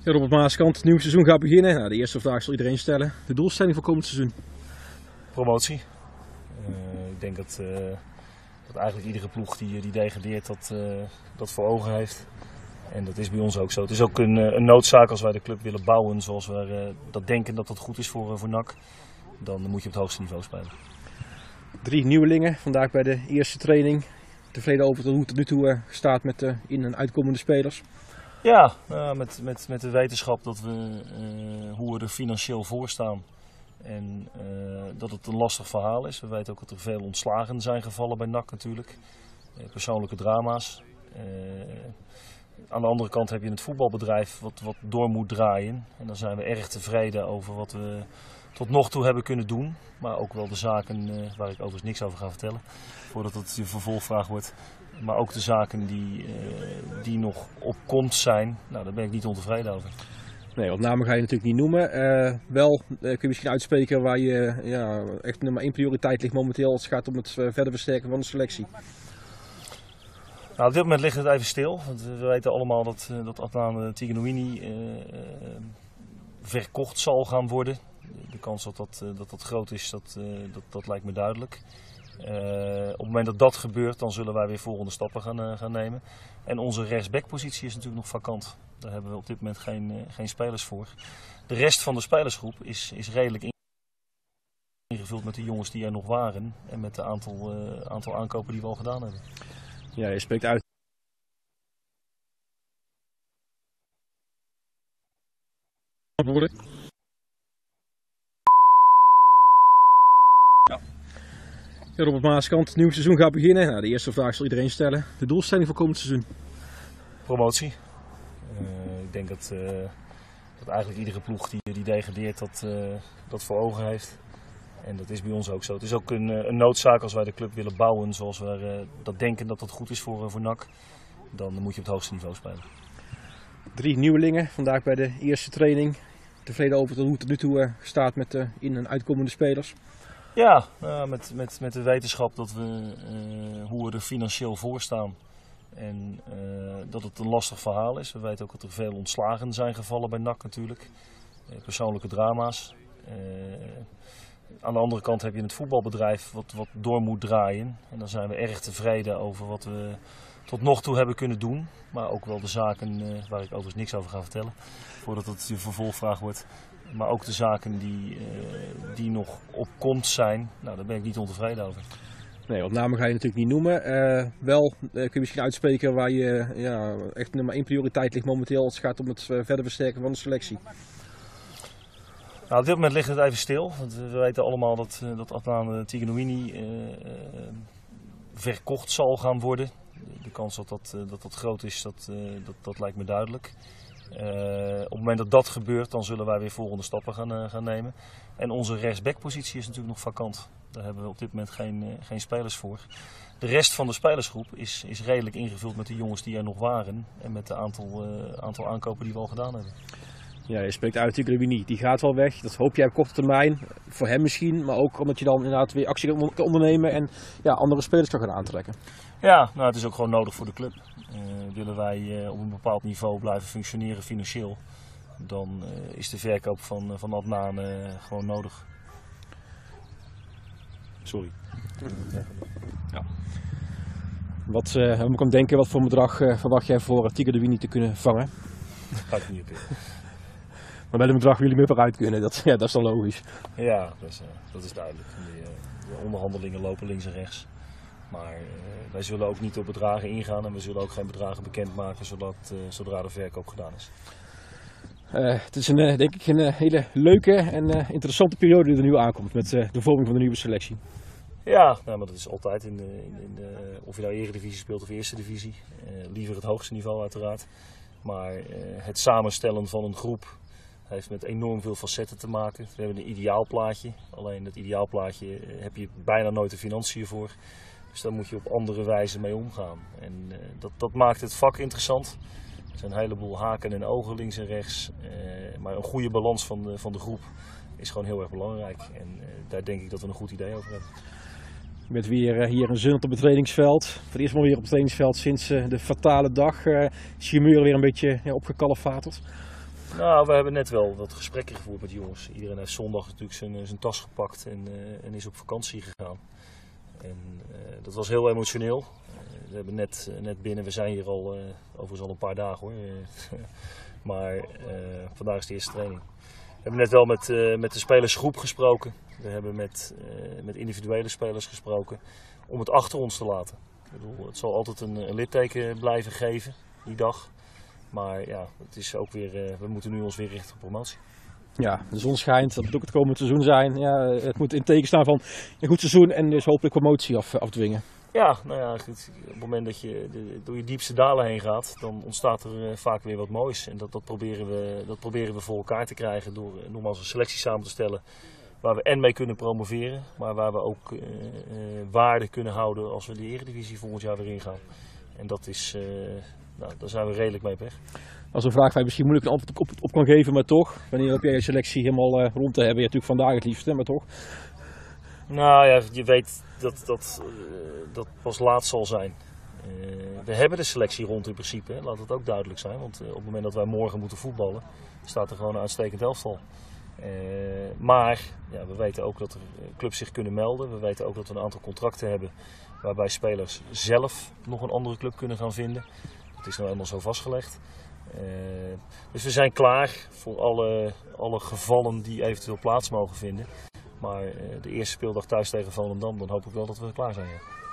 Robert Maaskant, het nieuwe seizoen gaat beginnen. Nou, de eerste vraag zal iedereen stellen. De doelstelling voor komend seizoen? Promotie. Ik denk dat eigenlijk iedere ploeg die degradeert dat voor ogen heeft. En dat is bij ons ook zo. Het is ook een noodzaak als wij de club willen bouwen zoals we dat denken dat dat goed is voor NAC. Dan moet je op het hoogste niveau spelen. 3 nieuwelingen vandaag bij de eerste training. Tevreden over hoe het tot nu toe staat met de in- en uitkomende spelers? Ja, met de wetenschap dat hoe we er financieel voor staan. En dat het een lastig verhaal is. We weten ook dat er veel ontslagen zijn gevallen bij NAC natuurlijk. Persoonlijke drama's. Aan de andere kant heb je het voetbalbedrijf wat door moet draaien. En dan zijn we erg tevreden over wat we tot nog toe hebben kunnen doen. Maar ook wel de zaken waar ik overigens niks over ga vertellen. Voordat het je vervolgvraag wordt. Maar ook de zaken die nog op komst zijn. Nou, daar ben ik niet ontevreden over. Nee, want namen ga je natuurlijk niet noemen. Wel kun je misschien uitspreken waar je echt nummer 1 prioriteit ligt momenteel als het gaat om het verder versterken van de selectie. Nou, op dit moment ligt het even stil. Want we weten allemaal dat Adnan Tigenouini verkocht zal gaan worden. De kans dat groot is, dat lijkt me duidelijk. Op het moment dat dat gebeurt, dan zullen wij weer volgende stappen gaan nemen. En onze rechtsbackpositie is natuurlijk nog vakant. Daar hebben we op dit moment geen spelers voor. De rest van de spelersgroep is redelijk ingevuld met de jongens die er nog waren. En met de aantal aankopen die we al gedaan hebben. Ja, je spreekt uit. Robert Maaskant, het nieuwe seizoen gaat beginnen. Nou, de eerste vraag zal iedereen stellen. De doelstelling voor komend seizoen? Promotie. Ik denk dat eigenlijk iedere ploeg die degradeert dat voor ogen heeft. En dat is bij ons ook zo. Het is ook een noodzaak als wij de club willen bouwen zoals we dat denken dat dat goed is voor NAC. Dan moet je op het hoogste niveau spelen. 3 nieuwelingen vandaag bij de eerste training. Tevreden over hoe het tot nu toe staat met de in- en uitkomende spelers? Ja, met de wetenschap dat hoe we er financieel voor staan. En dat het een lastig verhaal is. We weten ook dat er veel ontslagen zijn gevallen bij NAC natuurlijk. Persoonlijke drama's. Aan de andere kant heb je het voetbalbedrijf wat door moet draaien. En dan zijn we erg tevreden over wat we tot nog toe hebben kunnen doen. Maar ook wel de zaken waar ik overigens niks over ga vertellen. Voordat het je vervolgvraag wordt. Maar ook de zaken die nog op komst zijn. Nou, daar ben ik niet ontevreden over. Nee, want namen ga je natuurlijk niet noemen. Wel kun je misschien uitspreken waar je echt nummer 1 prioriteit ligt momenteel als het gaat om het verder versterken van de selectie. Nou, op dit moment ligt het even stil. Want we weten allemaal dat Adnan Tigenouini verkocht zal gaan worden. De kans dat groot is, dat lijkt me duidelijk. Op het moment dat dat gebeurt, dan zullen wij weer volgende stappen gaan nemen. En onze rechtsbackpositie is natuurlijk nog vakant. Daar hebben we op dit moment geen spelers voor. De rest van de spelersgroep is redelijk ingevuld met de jongens die er nog waren. En met de aantal aankopen die we al gedaan hebben. Ja, je spreekt uit Tigenouini, die gaat wel weg. Dat hoop jij op korte termijn. Voor hem misschien, maar ook omdat je dan inderdaad weer actie kan ondernemen en andere spelers kan gaan aantrekken. Ja, nou, het is ook gewoon nodig voor de club. Willen wij op een bepaald niveau blijven functioneren financieel, dan is de verkoop van Adnan gewoon nodig. Sorry. Ja. Wat moet ik denken, wat voor bedrag verwacht jij voor Tigenouini te kunnen vangen? Ga ik niet op in. Maar bij het bedrag willen jullie meer vooruit kunnen, dat is dan logisch. Ja, dat is duidelijk. De onderhandelingen lopen links en rechts. Maar wij zullen ook niet op bedragen ingaan en we zullen ook geen bedragen bekendmaken zodra de verkoop gedaan is. Het is denk ik een hele leuke en interessante periode die er nu aankomt met de vorming van de nieuwe selectie. Ja, nou, maar dat is altijd of je nou Eredivisie speelt of Eerste Divisie. Liever het hoogste niveau uiteraard. Maar het samenstellen van een groep heeft met enorm veel facetten te maken. We hebben een ideaalplaatje. Alleen dat ideaalplaatje heb je bijna nooit de financiën voor. Dus daar moet je op andere wijze mee omgaan. En dat maakt het vak interessant. Er zijn een heleboel haken en ogen links en rechts. Maar een goede balans van de groep is gewoon heel erg belangrijk. En daar denk ik dat we een goed idee over hebben. Je bent weer hier in Zundert op het trainingsveld. Voor het eerst maar weer op het trainingsveld sinds de fatale dag. Is je muur weer een beetje opgekalefaterd? Nou, we hebben net wel wat gesprekken gevoerd met de jongens. Iedereen heeft zondag natuurlijk zijn tas gepakt en is op vakantie gegaan. En dat was heel emotioneel. We hebben net binnen, we zijn hier al overigens al een paar dagen hoor. Maar vandaag is de eerste training. We hebben net wel met de spelersgroep gesproken. We hebben met individuele spelers gesproken om het achter ons te laten. Ik bedoel, het zal altijd een litteken blijven geven, die dag. Maar ja, het is ook weer, we moeten nu ons weer richten op promotie. Ja, de zon schijnt, dat moet ook het komende seizoen zijn. Ja, het moet in teken staan van een goed seizoen en dus hopelijk promotie afdwingen. Ja, nou ja, goed, op het moment dat je door je diepste dalen heen gaat, dan ontstaat er vaak weer wat moois. En dat proberen we voor elkaar te krijgen door nogmaals een selectie samen te stellen waar we en mee kunnen promoveren, maar waar we ook waarde kunnen houden als we de Eredivisie volgend jaar weer ingaan. En dat is, nou, daar zijn we redelijk mee op weg. Dat is een vraag waar je misschien moeilijk een antwoord op kan geven, maar toch, wanneer heb jij je selectie helemaal rond te hebben? Je natuurlijk vandaag het liefst, maar toch? Nou ja, je weet dat pas laat zal zijn. We hebben de selectie rond in principe, hè. Laat het ook duidelijk zijn. Want op het moment dat wij morgen moeten voetballen, staat er gewoon een uitstekend elftal. Maar ja, we weten ook dat er clubs zich kunnen melden. We weten ook dat we een aantal contracten hebben waarbij spelers zelf nog een andere club kunnen gaan vinden. Dat is nou eenmaal zo vastgelegd. Dus we zijn klaar voor alle gevallen die eventueel plaats mogen vinden. Maar de eerste speeldag thuis tegen Volendam, dan hoop ik wel dat we klaar zijn. Ja.